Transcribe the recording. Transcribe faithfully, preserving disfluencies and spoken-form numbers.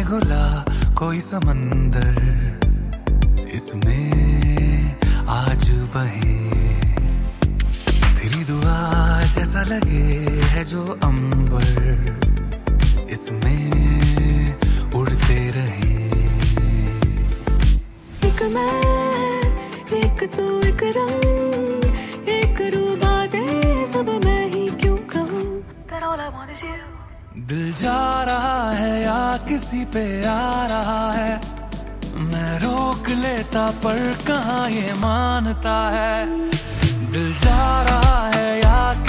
घुला कोई समंदर, इसमें आज बहे तेरी दुआ जैसा लगे है जो अंबर, इसमें उड़ते रहे। एक मैं एक तू एक रंग एक रूबा दे सब मैं ही क्यों कहूँ, that all I want is you। दिल जा रहा है या किसी पे आ रहा है, मैं रोक लेता पर कहाँ ये मानता है। दिल जा रहा है या